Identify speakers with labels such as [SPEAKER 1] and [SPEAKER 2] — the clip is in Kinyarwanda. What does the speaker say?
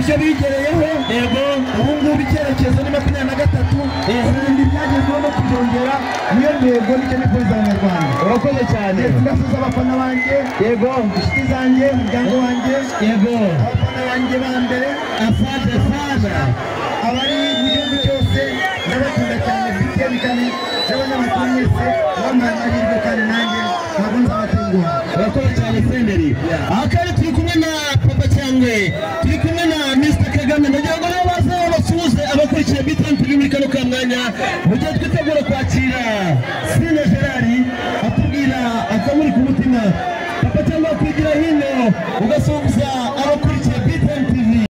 [SPEAKER 1] ibyo bigereyeho
[SPEAKER 2] yego
[SPEAKER 1] ubu ngubu icyerekezo ni 23 ibindi byagezweho no kubyongera niyo ntego nicyo nifuza abanyarwanda
[SPEAKER 2] urakoze cyane
[SPEAKER 1] ndasuza abafana banjye
[SPEAKER 2] yego
[SPEAKER 1] inshuti zanjye umuryango wanjye
[SPEAKER 2] yego
[SPEAKER 1] abafana banjye ba mbere
[SPEAKER 2] asante sana
[SPEAKER 1] abari mu gihugu cyose ndabakunda cyane bitekane n'abanyamakuru mwese bampaye amahirwe kandi nanjye ntabwo nzabatenguha
[SPEAKER 2] urakoze cyane Senderi aha kandi turi kumwe na Papa Cyangwe turi kumwe na Mr Kagame ndagira ngo nabo baze basuhuze abakurikiye BTN TV muri kano ka mwanya mu gihe twitegura kwakira